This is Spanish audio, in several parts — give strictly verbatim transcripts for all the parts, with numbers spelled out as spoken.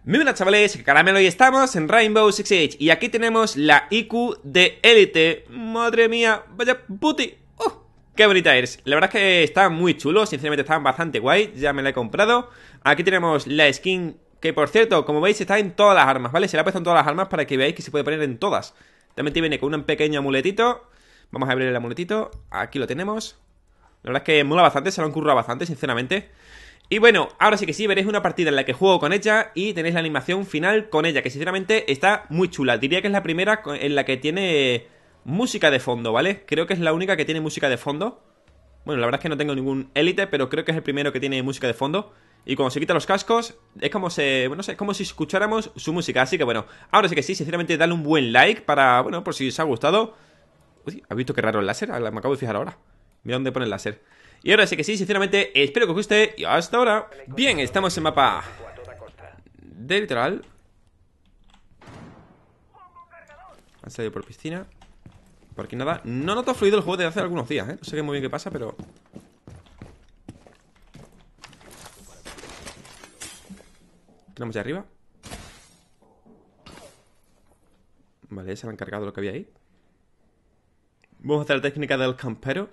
Muy buenas chavales, Caramelo y estamos en Rainbow Six Siege. Y aquí tenemos la I Q de élite. Madre mía, vaya puti. ¡Oh! ¡Qué bonita es! La verdad es que está muy chulo, sinceramente está bastante guay. Ya me la he comprado. Aquí tenemos la skin que, por cierto, como veis está en todas las armas, ¿vale? Se la ha puesto en todas las armas para que veáis que se puede poner en todas. También te viene con un pequeño amuletito. Vamos a abrir el amuletito, aquí lo tenemos. La verdad es que mola bastante, se lo han currado bastante, sinceramente. Y bueno, ahora sí que sí, veréis una partida en la que juego con ella y tenéis la animación final con ella, que sinceramente está muy chula. Diría que es la primera en la que tiene música de fondo, ¿vale? Creo que es la única que tiene música de fondo. Bueno, la verdad es que no tengo ningún élite, pero creo que es el primero que tiene música de fondo. Y cuando se quita los cascos, es como se, bueno, no sé, es como si escucháramos su música. Así que bueno, ahora sí que sí, sinceramente dale un buen like para, bueno, por si os ha gustado. Uy, ¿has visto qué raro el láser? Me acabo de fijar ahora. Mira dónde pone el láser. Y ahora sí que sí, sinceramente, espero que os guste y hasta ahora. Bien, estamos en mapa de litoral. Han salido por piscina. Por aquí nada. No noto fluido el juego desde hace algunos días, ¿eh? No sé muy bien qué pasa, pero... Tenemos ya arriba. Vale, se han cargado lo que había ahí. Vamos a hacer la técnica del campero.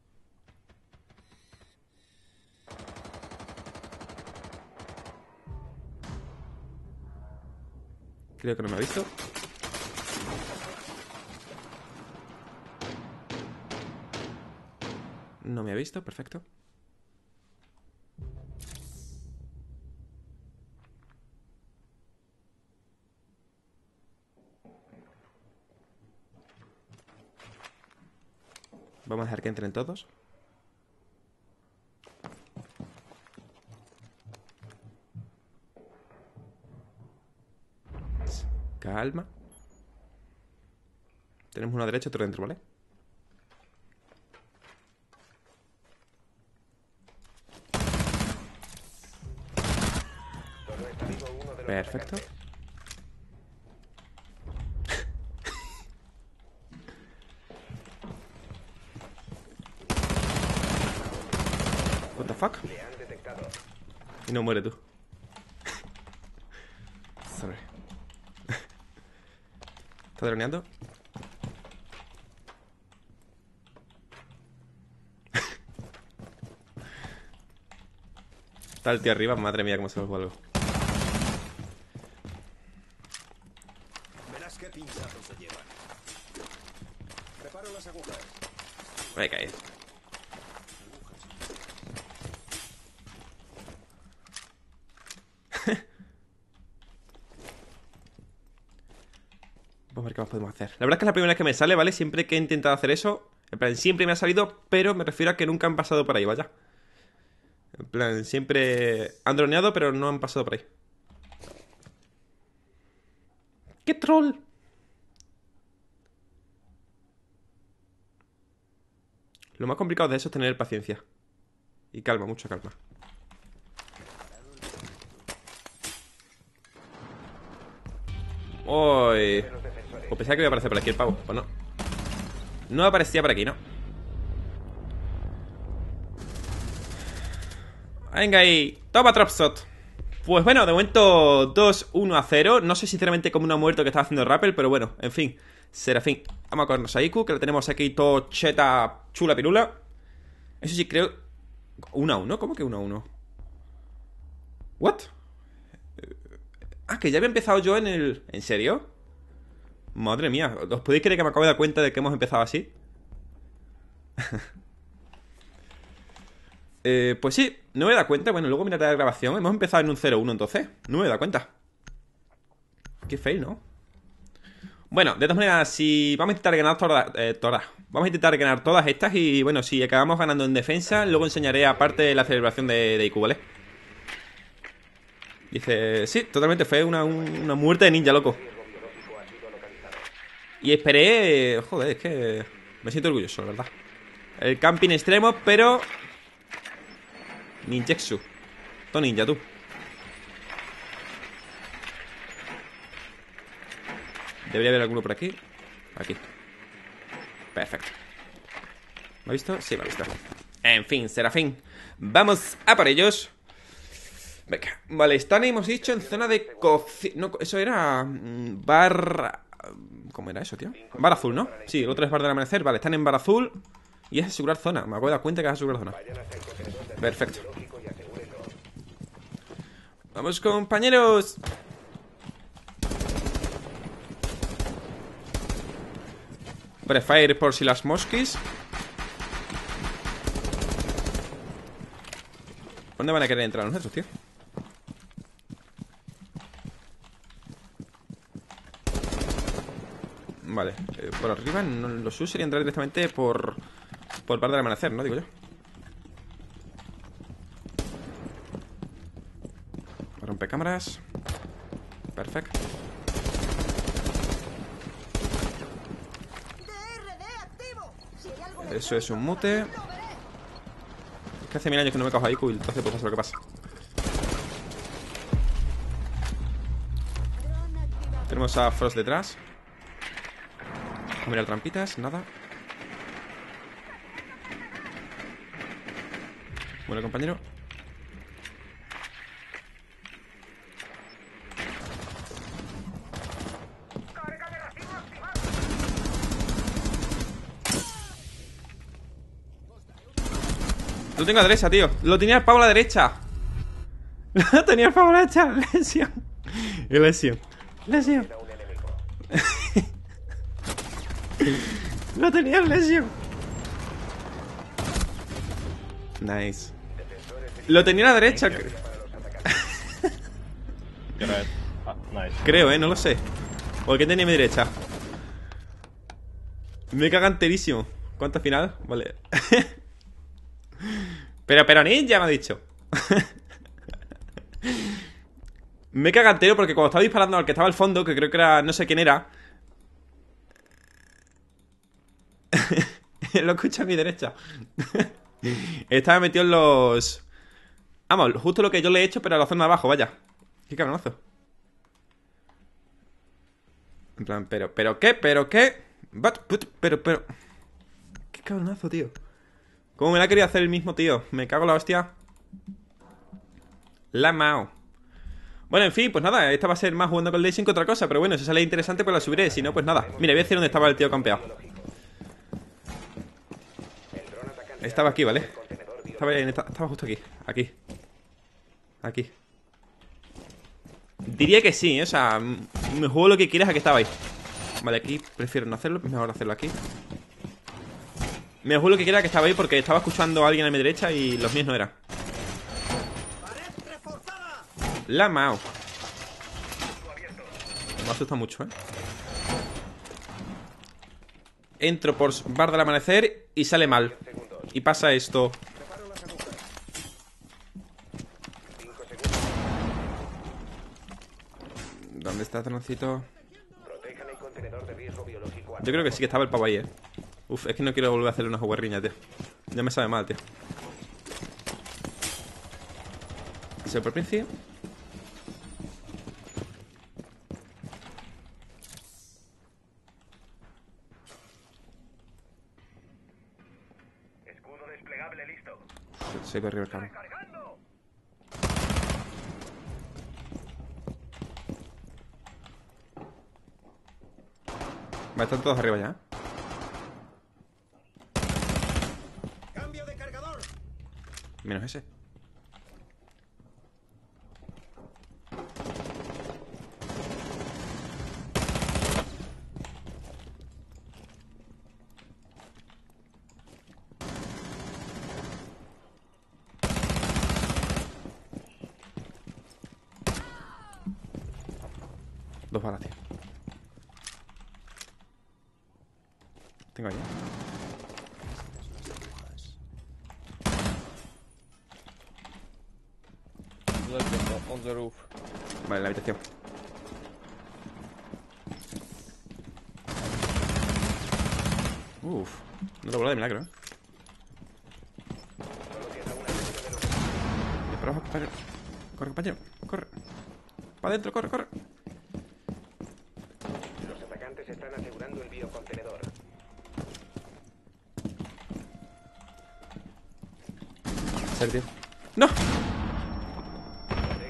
Creo que no me ha visto. No me ha visto, perfecto. Vamos a dejar que entren todos. Calma. Tenemos uno derecho, otro dentro, ¿vale? Perfecto. What the fuck? Y no muere tú. Sorry. ¿Está droneando? Está el tío arriba, madre mía, cómo se los vuelvo. Verás qué pinchazos se llevan. Preparo las agujas. Me he caído. Vamos a ver qué más podemos hacer. La verdad es que es la primera vez que me sale, ¿vale? Siempre que he intentado hacer eso, en plan, siempre me ha salido, pero me refiero a que nunca han pasado por ahí, vaya. En plan, siempre han droneado, pero no han pasado por ahí. ¡Qué troll! Lo más complicado de eso es tener paciencia. Y calma, mucha calma. Uy. Pues pensaba que iba a aparecer por aquí el pavo. Pues no. No aparecía por aquí, ¿no? Venga ahí. Toma Dropshot. Pues bueno, de momento dos uno a cero. No sé sinceramente cómo no ha muerto que estaba haciendo Rappel, pero bueno, en fin. Serafín. Vamos a cogernos a I Q, que lo tenemos aquí todo cheta, chula pirula. Eso sí, creo... uno a uno, ¿cómo que uno a uno? ¿What? Ah, que ya había empezado yo en el... ¿En serio? Madre mía, ¿os podéis creer que me acabo de dar cuenta de que hemos empezado así? eh, Pues sí, no me he dado cuenta. Bueno, luego miraré la grabación. Hemos empezado en un cero uno entonces. No me he dado cuenta. Qué fail, ¿no? Bueno, de todas maneras, si vamos a intentar ganar todas, eh, todas. Vamos a intentar ganar todas estas. Y bueno, si acabamos ganando en defensa, luego enseñaré aparte la celebración de, de I Q, ¿vale? Dice, sí, totalmente, fue una, una muerte de ninja, loco. Y esperé, joder, es que me siento orgulloso, la verdad. El camping extremo, pero ninjutsu. Todo ninja, tú. Debería haber alguno por aquí. Aquí. Perfecto. ¿Me ha visto? Sí, me ha visto. En fin, Serafín. Vamos a por ellos. Venga, vale, están, hemos dicho, en zona de cocina. No, eso era... mm, bar... ¿Cómo era eso, tío? Bar azul, ¿no? Sí, el otro es bar del amanecer. Vale, están en bar azul. Y es asegurar zona. Me acabo de dar cuenta que es asegurar zona. Perfecto. Vamos, compañeros. Prefire por si las mosquis. ¿Dónde van a querer entrar nosotros, tío? Vale, eh, por arriba no, lo suyo sería entrar directamente por Por bar del amanecer, ¿no? Digo yo. Rompecámaras. Perfecto. Eso es un mute. Es que hace mil años que no me cojo ahí, y entonces pues pasa lo que pasa. Tenemos a Frost detrás. Mira trampitas, nada. Bueno, compañero. Lo tengo a la derecha, tío. Lo tenía el pavo a la derecha. Lo tenía el pavo a la derecha. Lesión. Y lesión. Lesión. Lo tenía en lesión. Nice. Lo tenía a la derecha. Creo, eh, no lo sé. ¿O qué tenía a mi derecha? Me caga enterísimo. ¿Cuánto final? Vale. Pero, pero ninja me ha dicho. Me caga entero porque cuando estaba disparando al que estaba al fondo, que creo que era, no sé quién era. Lo escucho a mi derecha. Estaba metido en los... Vamos, justo lo que yo le he hecho, pero a la zona de abajo, vaya. Qué cabronazo. En plan, pero, pero qué, pero qué. But, but, pero, pero. Qué cabronazo, tío. ¿Cómo me la quería hacer el mismo, tío? Me cago en la hostia. La mao. Bueno, en fin, pues nada, esta va a ser más jugando con Lexing que otra cosa. Pero bueno, si sale interesante, pues la subiré. Si no, pues nada. Mira, voy a decir dónde estaba el tío campeado. Estaba aquí, ¿vale? Estaba, estaba justo aquí. Aquí. Aquí. Diría que sí, ¿eh? O sea, me juego lo que quieras a que estaba ahí. Vale, aquí prefiero no hacerlo. Mejor hacerlo aquí. Me juego lo que quiera que estaba ahí porque estaba escuchando a alguien a mi derecha y los míos no eran. La Mao. Me asusta mucho, ¿eh? Entro por bar del amanecer y sale mal. Y pasa esto. ¿Dónde está Troncito? Yo creo que sí que estaba el pavo ahí, eh. Uf, es que no quiero volver a hacerle una juguerriña, tío. Ya me sabe mal, tío. ¿Se por principio? Escudo desplegable listo. Se, se corrió el carro. Va, están todos arriba ya. Cambio de cargador. Menos ese. Dos balas, tío. Tengo ahí. On the roof. Vale, la habitación. Uff, no lo vuelvo de milagro, eh. Para abajo, compañero. Corre, compañero, corre. Para adentro, corre, corre. Los atacantes están asegurando el biocontenedor. Sal, tío. ¡No!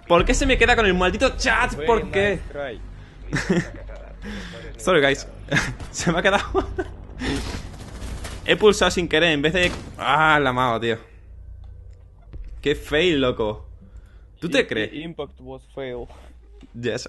¿Por qué se me queda con el maldito chat? Very ¿Por qué? nice try. Sorry, guys. Se me ha quedado. He pulsado sin querer en vez de... Ah, la mano, tío. Qué fail, loco. ¿Tú te I- crees? i- Impact was fail. Yes.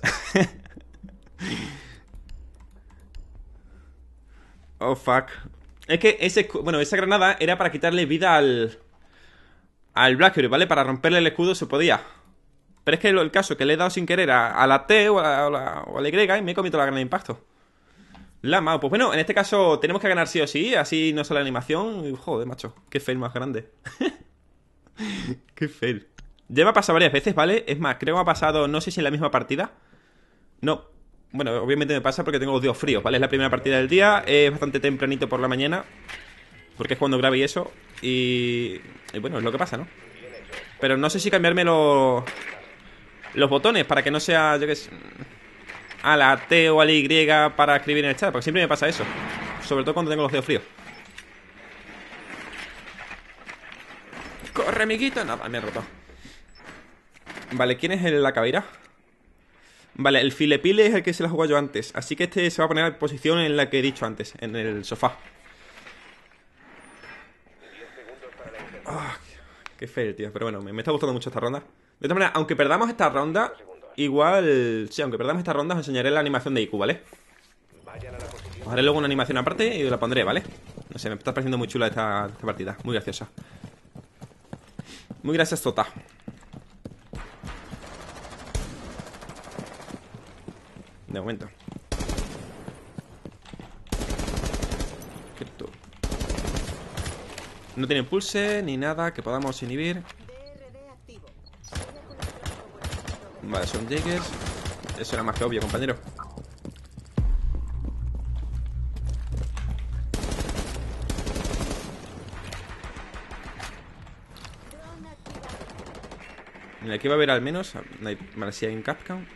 Oh, fuck. Es que ese... escu- Bueno, esa granada era para quitarle vida al... Al Blackberry, ¿vale? Para romperle el escudo se podía. Pero es que lo- el caso es que le he dado sin querer a, a la T o a, la, o a la Y y me he comido la granada de impacto. La mao. Pues bueno, en este caso tenemos que ganar sí o sí. Así no sale la animación. Y, joder, macho. Qué fail más grande. Qué fail. Ya me ha pasado varias veces, ¿vale? Es más, creo que me ha pasado, no sé si en la misma partida. No. Bueno, obviamente me pasa porque tengo los dedos fríos, ¿vale? Es la primera partida del día. Es bastante tempranito por la mañana. Porque es cuando grabé y eso. Y... y bueno, es lo que pasa, ¿no? Pero no sé si cambiarme los... Los botones para que no sea, yo qué sé... A la T o a la Y para escribir en el chat. Porque siempre me pasa eso. Sobre todo cuando tengo los dedos fríos. ¡Corre, amiguito! Nada, me he roto. Vale, ¿quién es el la caveira? Vale, el filepile es el que se la jugó yo antes. Así que este se va a poner en posición en la que he dicho antes. En el sofá. Ah, qué feo, tío. Pero bueno, me, me está gustando mucho esta ronda. De todas maneras, aunque perdamos esta ronda, igual... Sí, aunque perdamos esta ronda, os enseñaré la animación de I Q, ¿vale? Os haré luego una animación aparte y os la pondré, ¿vale? No sé, me está pareciendo muy chula esta, esta partida. Muy graciosa. Muy gracias, Tota. De momento. Quieto. No tiene pulse ni nada que podamos inhibir. Vale, son Jaegers. Eso era más que obvio, compañero. Mira, aquí va a haber al menos... Vale, si hay un Capcom.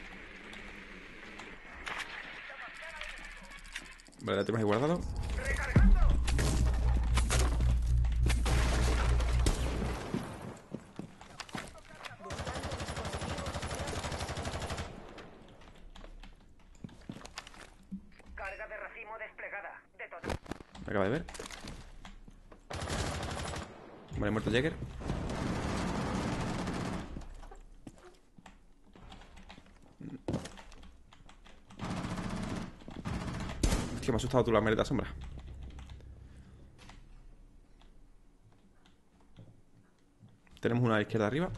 Vale, la tenemos ahí guardado. Carga de racimo desplegada. Detona. Acaba de ver. Vale, muerto Jäger. Hostia, me ha asustado tú la maldita sombra. Tenemos una a la izquierda arriba.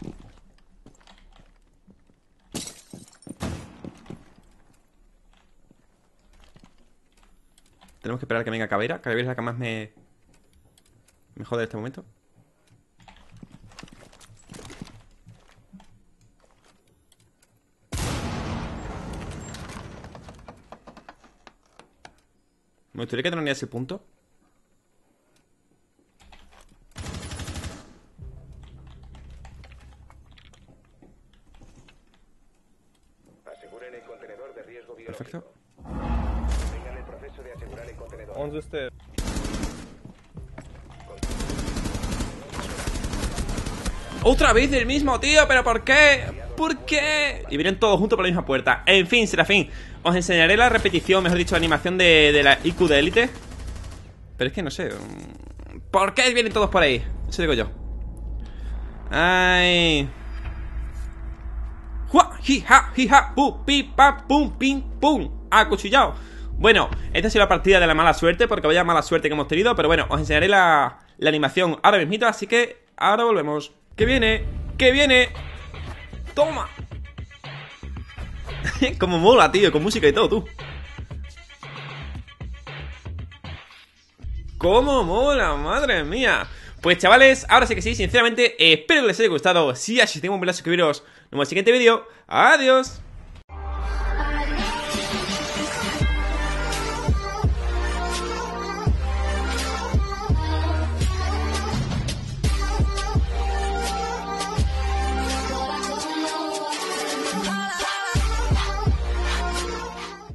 Tenemos que esperar a que venga Caveira. Caveira es la que más me... Me jode en este momento. Me gustaría que tener ese punto. Aseguren el contenedor de riesgo biológico. Perfecto. Tengan el proceso de asegurar el contenedor. On the stairs. ¡Otra vez el mismo, tío! ¿Pero por qué? ¿Por qué? Y vienen todos juntos por la misma puerta. En fin, Serafín, os enseñaré la repetición, mejor dicho, la animación de, de la I Q de élite. Pero es que no sé. ¿Por qué vienen todos por ahí? Eso digo yo. Ay. ¡Jua! ¡Jija! ¡Jija! ¡Pu! ¡Pi! ¡Pa! ¡Pum! ¡Pim! ¡Pum! ¡Acuchillado! Bueno, esta ha sido la partida de la mala suerte, porque vaya mala suerte que hemos tenido. Pero bueno, os enseñaré la, la animación ahora mismito, así que ahora volvemos. ¡Que viene! ¡Que viene! ¡Toma! Como mola, tío, con música y todo, tú. ¡Cómo mola! ¡Madre mía! Pues chavales, ahora sí que sí, sinceramente, eh, espero que les haya gustado. Si así, tengo un placer suscribiros en el siguiente vídeo. ¡Adiós!